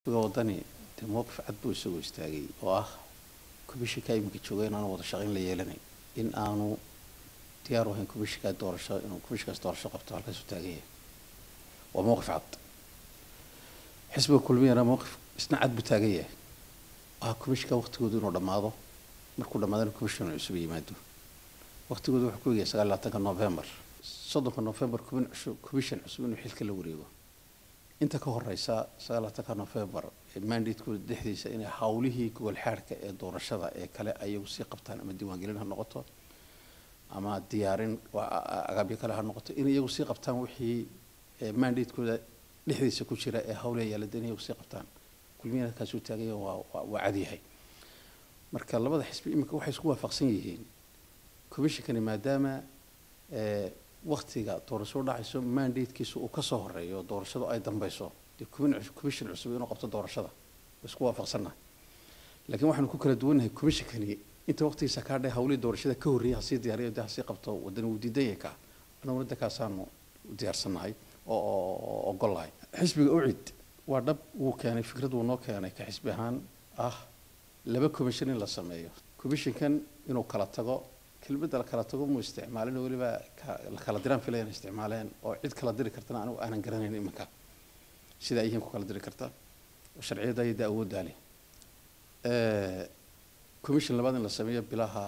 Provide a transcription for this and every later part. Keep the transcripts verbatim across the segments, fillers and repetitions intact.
wadani موقف عد بو isagoo istaagay oo ah kubishika imika joogeen aan wada shaqayn la yeelanay in aanu diyaar u ahayn kubishika doorasho inuu kubishkaas doorasho qabto halkaas u taagay waa موقف cad xisbiga kulmiyana موقف isna cad buu taagay ah kubishika waqtigoodu inuu dhamaado markuu dhamaadana kubishana cusub yimaado waqtigoodu wuxuu ku yahay sagaal iyo labaatanka November soddonka November kubishan cusub inuu xilka la wareego inta ka horeysa sagaal iyo labaatanka November mandate-kooda dhexdiisa inay hawlihii gobol xaarka ee doorashada ee kale ayagu sii qabtaan ama diiwaan gelin ha noqoto ama diyaarin agabyo kale ha noqoto in iyagu sii qabtaan wixii mandate-kooda dhexdiisa ku jira ee hawlaha yaala inay iyagu sii qabtaan kulmiyada kaas uu taagay waa waa cad yahay marka labada xisbi imika waxay isku waafaqsan yihiin kubishikani maadaama ee waqtiga doorasho dhacayso mandate-kiisu uu ka soo horeeyo doorashadu ay dambayso kubishin cusub inuu qabto doorashada isku waafaqsanaa laakiin waxaanu ku kala duwanahay kubishikani inta waqtigiisa ka dhahay hawlii doorashada ka horreeyay si diyaariyo daa si qabto wadan uu diiday ka anaguna dadkaasaanu diyaarsanahay oo ogolahay xisbiga ucid waa dhab uu keenay fikrad uu noo keenay ka xisbi ahaan ah laba kubishin in la sameeyo kubishinkan inuu kala tago kelmadda la kala tago mu isticmaalin waliba la kala diraan filayaan isticmaaleen oo cid kala diri kartana anigu aanan garanayn imanka sida ay ku kala diri karta sharciyada ay awood daali ee commission labaad in la sameeyo bilaha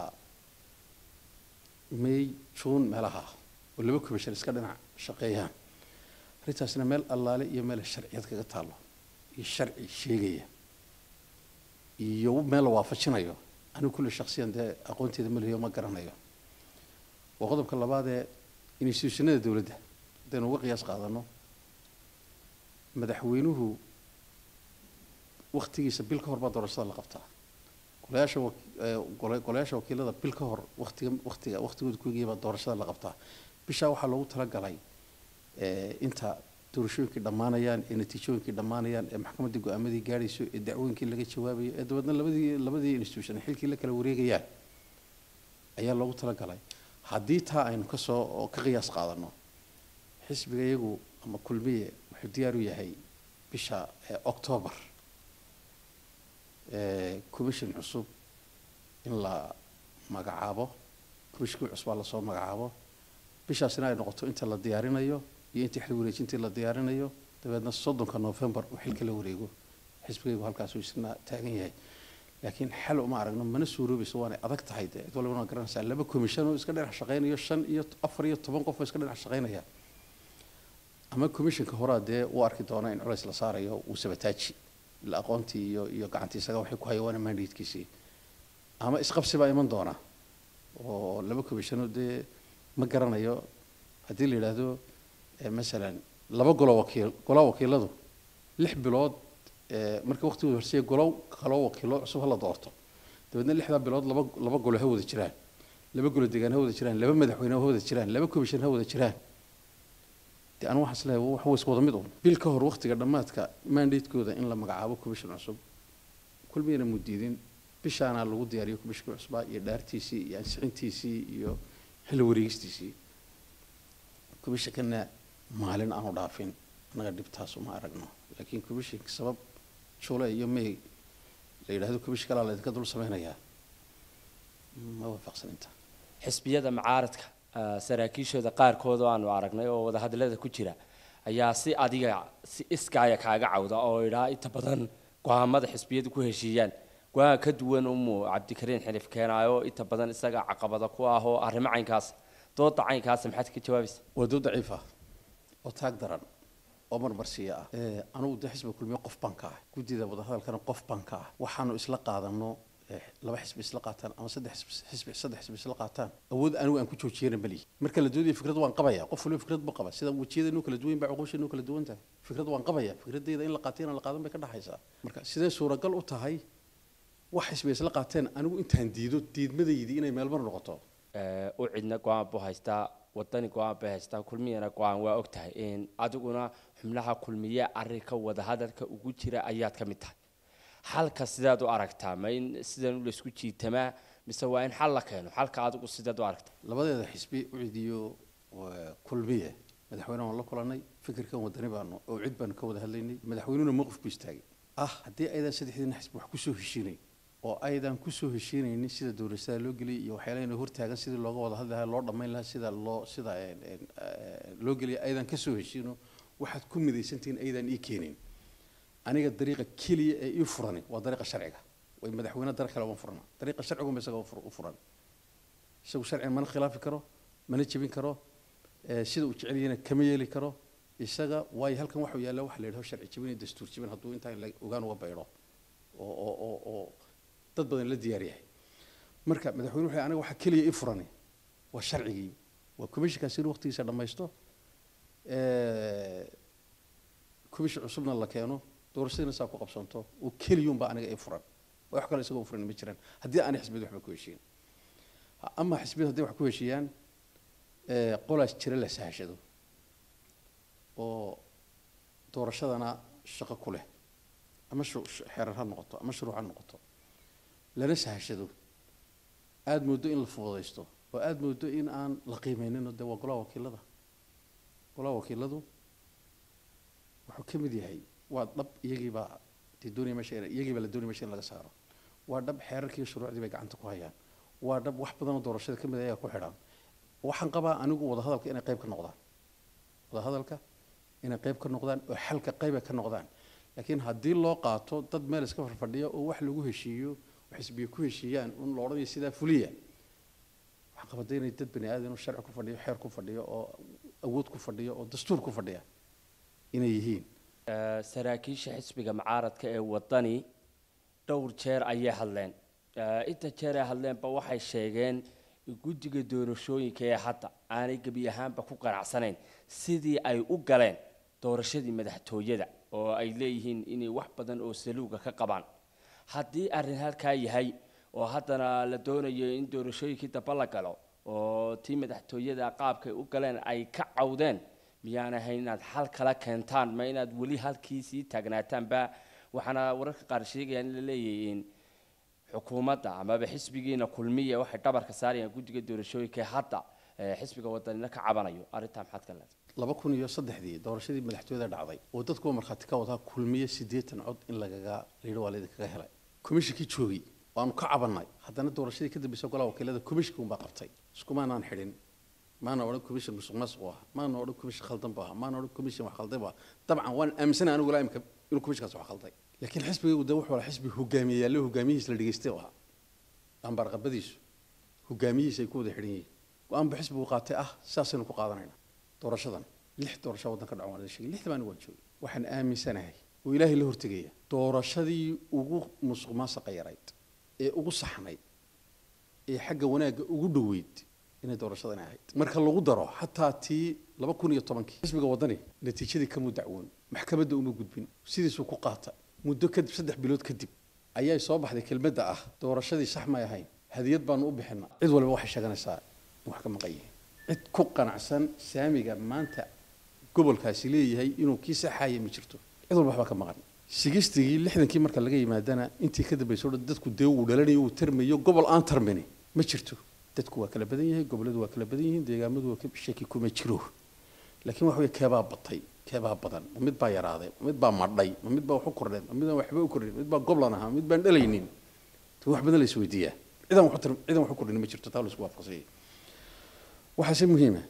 May June meelaha oo laba commission iska dhinac shaqeeyaan ritaasna meel allaale iyo meel sharciyad kaga taalo iyo sharci sheegaya iyo meel waafajinayo anigu kulli shakhsiyan de aqoonteeda ma leeyo ma garanayo waa qodobka labaad ee institutionada dawladda hadaynu uga qiyaas qaadano madaxweynuhu waqtigiisa bil ka hor baa doorashada la qabtaa golayaasha golayaasha wakiilada bil ka hor waqtiga waqtiga waqtigooda ku geeyay baa doorashada la qabtaa bisha waxa loogu talagalay ee inta doorashooyinkii dhamaanayaan ee natiijooyinkii dhamaanayaan ee maxkamadda go'aamadii gaarayso ee dacwooyinkii laga jawaabayo ee dabadna labadii labadii institution xilkii la kala wareegayaan ayaa loogu talagalay haddii taa aynu ka soo ka qiyaas qaadano xisbiga iyagu ama kulmiye wuxuu diyaar u yahay bisha October ee commission cusub in la magacaabo commission cusub la soo magacaabo bishaasina ay noqoto inta la diyaarinayo iyo inta xil wareejintii la diyaarinayo dabeedna soddonka November uu xilka la wareego xisbiga halkaas uu isna taagan yahay laakiin xal uma aragno mana suuroobayso waana adag tahay cid walba garanaysa laba commission oo iska dhinac shaqeynaya shan iyo afar iyo toban qof oo iska dhinac shaqeynaya ama commissionka horaadee uu arki doona in culays la saarayo uu sabataaji la aqoontii iyo iyo gacantiisaga waxay ku hayaan mandate-kiisii ama isqabsi baa iman doona oo laba commission oo de ma garanayo hadii la yiraahdo مثلا laba golo wakiil golo wakiiladu lix bilood ee markii waqtigu horsay golo golo wakiilo cusub la doorto dabadna lixda bilood laba laba golo ha wada jiraan laba golo deegaan ha wada jiraan laba madaxweyne ha wada jiraan laba commission ha wada jiraan de anu waxa isla wax way isku wada mid oo bil ka hor waqtiga dhamaadka mandate-kooda in la magacaabo commission cusub kulmiyana mudiidin bishaana lagu diyaariyo commission cusub iyo dhaartiisii iyo ansixintiisii iyo xil wareegistiisii commission maalin aanu dhaafin anaga dibtaas uma aragno laakiin commission sabab shule iyo may la yiraahdo commission kala la ka dul sameeynaya ma waafaqsan inta xisbiyada mucaaradka saraakiishooda qaarkood oo aanu aragnay oo wada hadalada ku jira ayaa si adiga si iskaaya kaaga cawda oo ilaa inta badan go'aamada xisbiyadu ku heshiiyaan go'aan ka duwan umu Cabdikariin Xilif keenayo inta badan isaga caqabada ku ah oo arrimo caynkaas dood caynkaas maxaad ka jawaabaysaa wado daciif ah oo taag daran oo marmarsiya ah ee anu de xisbiga kulmiye qof banka ah gudida wada hadalkana qof banka ah waxaanu isla qaadano laba xisbi isla qaataan ama saddex xisbi saddex xisbi isla qaataan awood anigu aan ku joojiyeen bali marka la doodiyo fikrad waan qabaya qof waliba fikrad buu qaba sida wajiyada inuu kala duwan baa aqoonshii inuu kala duwan tahay fikrad waan qabaya fikradeeda in la qaateen la qaadan bay ka dhaxaysaa marka sidee suuragal u tahay wax xisbi isla qaateen anigu intaan diido diidmadeedii inay meel mar noqoto ee u cidna go'aan buu haystaa wadani go'aan bay haystaa kulmiyana go'aan waa og tahay in adiguna xubnaha kulmiye arrinka wada hadalka ugu jira ayaad ka mid tahay halka sidaad u aragtaa ma in sidan u isku jiitama mise waa in xal la keeno halka adigu sidaad u aragtaa labadeeda xisbi u ciidiyo kulmiye madaxweynaha la kulanay fikirkan wadani baanu oo cid baan ka wada hadlaynay madaxweynuhuna mowqif ku istaagay ah haddii aydan saddexdiina xisbi wax kusoo heshiinay oo aydan kusoo heshiinaynin sida dowladda loo geliyay iyo waxyaalaha inay hortaagan sidii looga wada hadli lahaa loo dhammayn lahaa sida loo sida loo geliyay aydan ka soo heshiino waxaad ku midaysantiin aydan ii keenin aniga dariiqa keliya ee ii furan waa dariiqa sharciga way madaxweyne dar kale uma furna dariiqa sharcigu ma isaga u furan isagu sharciga mana khilaafi karo mana jebin karo sida uu jecel yahay kama yeeli karo isaga way halkan waxa yaala wax la yiraahdo sharci jebin iyo dastuur jebin hadduu inta ogaan uga bayro oo oo oo dad badan la diyaar yahay marka madaxweyne wuxuu aniga waxa kaliya ii furan waa sharcigii waa komishinkaasi waqtigiisa dhamaysto ee komishin cusubna la keeno doorashadina saa ku qabsanto oo kaliya baa aniga ii furan wax kale isaga u furan ma jiraan haddii aan xisbiyada waxba ku heshiin ama xisbiyada haddii wax ku heshiiyaan ee qolaas jira la saashado oo doorashadana shaqo ku leh ama xeerar ha noqoto ama shuruuc ha noqoto lana saashado aad moodo in la fududeysto oo aad moodo in aan la qiimeynin oo waa golaha wakiilada golaha wakiiladu wuxuu ka mid yahay waa dhab iyagii baa doonaya meesha iyagii baa la doonaya meesha in laga saaro waa dhab xeerarkii shuruucdii bay gacanta ku hayaan waa dhab wax badan oo doorashada ka mid ah ayaa ku xidhan waxaan qabaa anigu wada hadalka inay qayb ka noqdaan wada hadalka inay qayb ka noqdaan oo xalka qayb ka noqdaan laakiin haddii loo qaato dad meel iska farfadhiyo oo wax lagu heshiiyo wax xisbiyo ku heshiiyaan un la odhanayo sidaa fuliya waxaan qabaa inay dad bani aadan oo sharci ku fadhiyo xeer ku fadhiyo oo awood ku fadhiyo oo dastuur ku fadhiya inay yihiin saraakiisha xisbiga mucaaradka ee wadani dhowr jeer ayay hadleen inta jeer ay hadleenba waxay sheegeen guddiga doorashooyinka ee hadda aanay gebi ahaanba ku qanacsanayn sidii ay u galeen doorashadii madaxtooyada oo ay leeyihiin inay wax badan oo saluuga ka qabaan haddii arrin halkaa yahay oo haddana la doonayo in doorashooyinkii daba la galo oo tii madaxtooyada qaabkay u galeen ay ka cawdeen miyaan ahayn inaad xal kala keentaan ma inaad weli halkii sii taagnaataanba waxaana wararka qaar sheegayaan in la leeyihiin xukuumadda amaba xisbigiina kulmiya waxay dhabarka saarayaan guddiga doorashooyinka hadda xisbiga wadanina ka cabanayo arrintaa maxaad ka leedahay laba kun iyo saddexdii doorashadii madaxtooyada dhacday oo dadku markhaati ka wadaa kulmiye siddeetan cod in lagaga liidho waa laydinkaga helay komishinkii joogay waanu ka cabanay haddana doorashadii ka dambeysay golaha wakiilada komishinka unbaa qabtay iskumaanaan xidhin maana odhan komishin musuq maasuq ah maana odhan komishin khaldan baa maana odhan komishin wax khaldan baa dabcan waan aaminsanahay anigu laa imka inuu komishinkaas wax khalday laakiin xisbiga de wuxuu xisbi hogaamiyayaal hogaamiyihiisa la dhageystay oo ah ambar qabadiisu hogaamiyihiisa ay ku wada xidhan yihiin go'aanba xisbigu qaatay ah saasaynu ku qaadanayna doorashadan lix doorasho waddanka dhacan waan sheegay lixda baan waan joogay waxaan aaminsanahay oo ilaahay la hortegaya doorashadii ugu musuq maasuqa yarayd ee ugu saxnayd ee xagga wanaagga ugu dhoweyd inay doorashadan ahayd marka lagu daro xataa tii laba kun iyo tobankii xisbiga wadani natiijadii ka mudacwoon maxkamadda uma gudbin sidiisuu ku qaata muddo kadib saddex bilood kadib ayay soo baxday kelmadda ah doorashadii sax may ahayn hadiyad baanu u bixinaa cid walba waxay sheeganaysaa in wax ka maqan yihiin cid ku qanacsan saamiga maanta gobolkaasi leeyahay inuu kii saxaaya ma jirto cid walba waxba ka maqan sigistigii lixdankii marka laga yimaadana intii ka dambaysay oo dadku dee uu dhalanayo uu tarmayo gobol aan tarmini ma jirto dadku waa kala badan yahay goboladu waa kala badan yihiin deegaamadu waa shaki kuma jiro laakiin wax way keebaa batay keebaa badan mid baa yaraaday mid baa madhay mid baa wax u kordhay mid baa waxba u kordhin mid baa goblan ahaa mid baan dhalaynin wax badan la isweydiiyaa ciidan wax ciidan wax u kordhin ma jirto taa la isku waafaqsay waxaase muhiima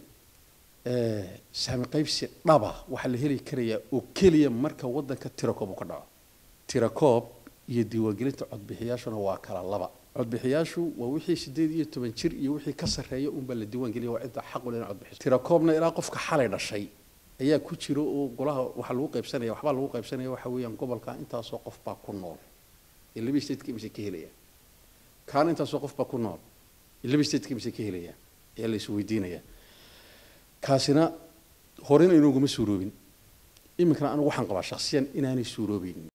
ee saami qaybsi dhaba waxa la heli karayaa oo kaliya marka wadanka tirakoob ka dhaco tirakoob iyo diiwaangelinta codbixiyaashuna waa kala laba codbixiyaashu waa wixii sideed iyo toban jir iyo wixii ka sareeya un baa la diiwaangeliyo waa cidda xaq u leh codbixiso tirakoobna ilaa qofka xalay dhashay ayaa ku jiro oo golaha waxa lagu qaybsanaya waxba lagu qaybsanaya waxa weeyaan gobolka intaas oo qof baa ku nool ee laba state ka misay ka helaya kaan intaas oo qof baa ku nool ee laba state ka misay ka helaya ee la isweydiinaya kaasina horena inuu guma suuroobin iminkana anigu waxaan qabaa shakhsiyan inaanay suuroobin